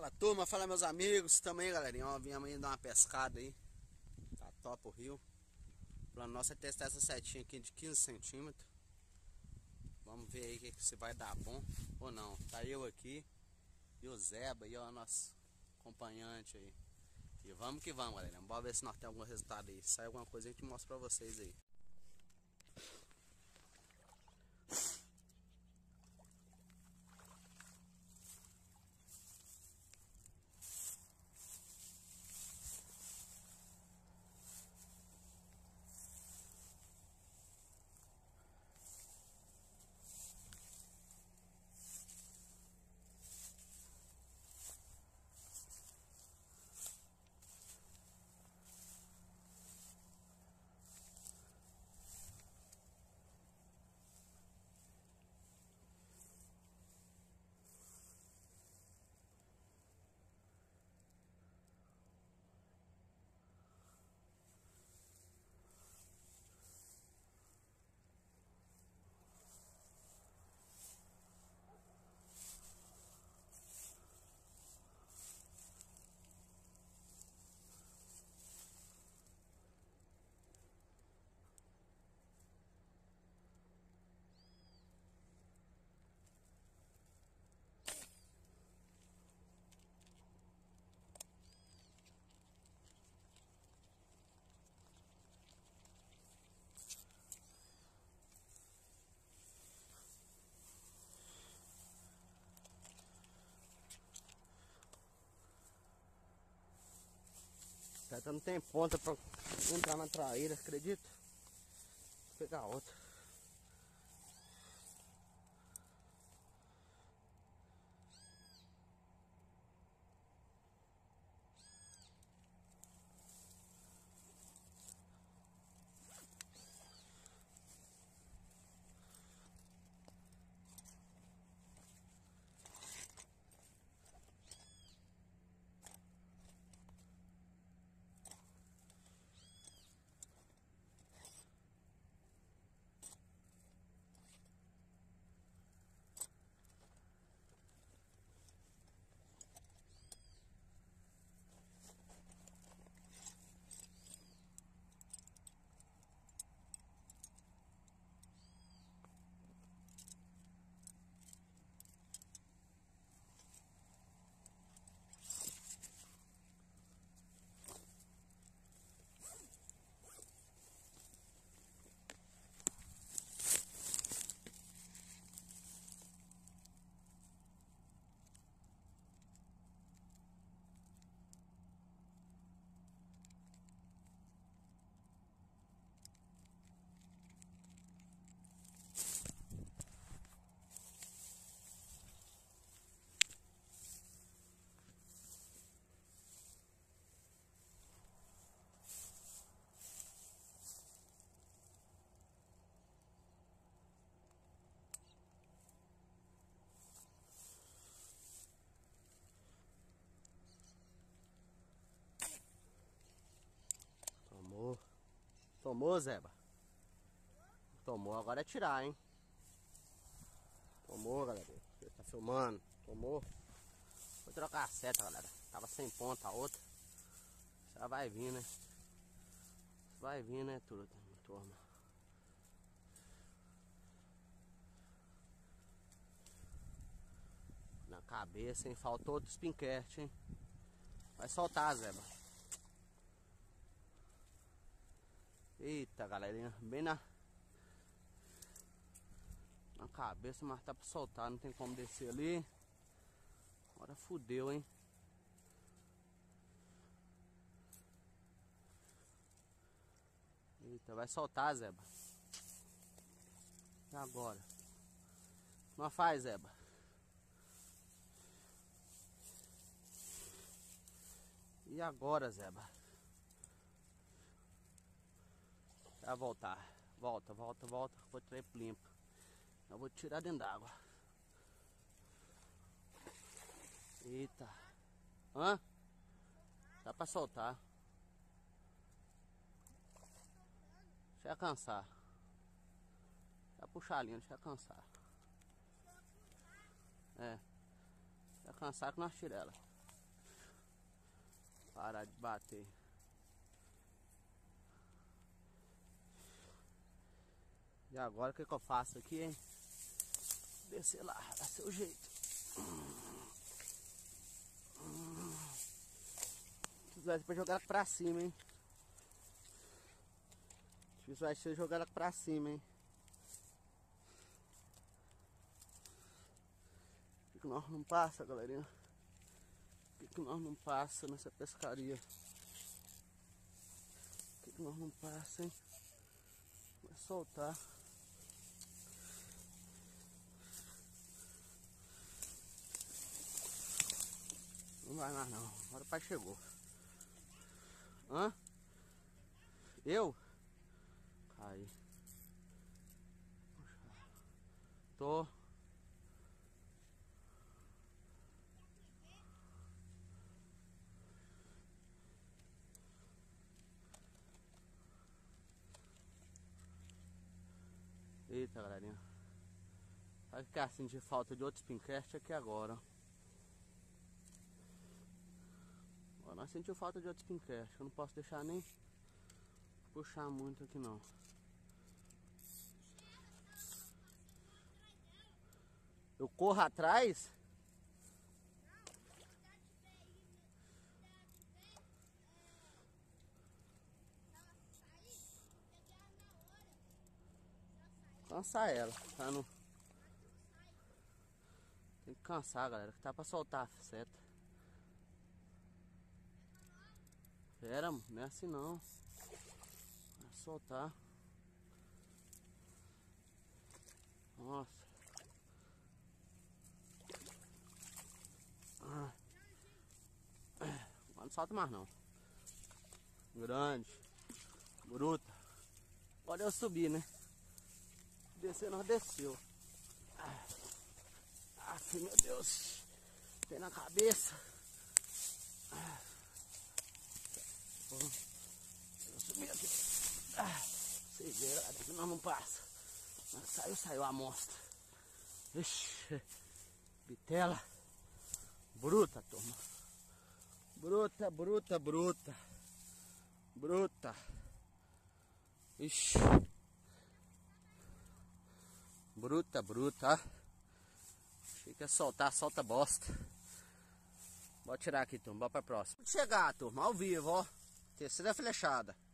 Fala turma, fala meus amigos, tamo aí galerinha, ó, viemos aí dar uma pescada aí. Tá top o rio. O plano nosso é testar essa setinha aqui de 15 centímetros. Vamos ver aí se vai dar bom ou não. Tá eu aqui e o Zeba aí, ó, nosso acompanhante aí. E vamos que vamos, galera. Bora ver se nós temos algum resultado aí. Se sai alguma coisa a gente mostra pra vocês aí. Essa não tem ponta pra entrar na traíra, acredita? Vou pegar outra. Tomou. Tomou, Zeba? Tomou, agora é tirar, hein? Tomou, galera. Você tá filmando. Tomou. Vou trocar a seta, galera. Tava sem ponta a outra. Já vai vir, né? Vai vir, né, turma? Na cabeça, hein? Faltou outro spinquete, hein? Vai soltar, Zeba. Eita, galerinha. Bem na cabeça, mas tá pra soltar. Não tem como descer ali. Agora fudeu, hein? Eita, vai soltar, Zeba. E agora? Não faz, Zeba. E agora, Zeba? Vai voltar. Volta. Vou tirar limpo. Eu vou tirar dentro d'água. Eita. Hã? Dá pra soltar. Deixa eu cansar. Deixa eu puxar a linha, deixa eu cansar. É. Deixa eu cansar que nós tiramos ela. Parar de bater. E agora o que eu faço aqui, hein? Descer lá, dá seu jeito. Vai pra jogar ela pra cima, hein? Difícil vai ser jogar ela pra cima, hein? Por que nós não passa, galerinha? Por que nós não passa nessa pescaria? Por que nós não passa, hein? Vai soltar. Não vai mais não. Agora o pai chegou. Hã? Eu? Cai. Tô. Eita, galerinha. Vai ficar sentir falta de outro spincast aqui agora. Ó, nós sentimos falta de outro spincast. Eu não posso deixar nem puxar muito aqui não. Eu corro atrás? Cansar ela, tá no... Tem que cansar, galera, que tá pra soltar a seta. Pera, não é assim não. Vai soltar. Nossa. Não solta mais não. Grande. Bruta. Pode eu subir, né? Descer, nós desceu. Ah, meu Deus. Tem na cabeça. Eu subi aqui. Cegueira, daqui nós não passa. Saiu a amostra. Ixi. Bitela. Bruta, turma. Bruta, bruta, bruta. Bruta. Ixi. Bruta, bruta. Achei que ia soltar, solta bosta. Vou tirar aqui, turma. Bora pra próxima. Chegar, turma, ao vivo, ó. Terceira flechada.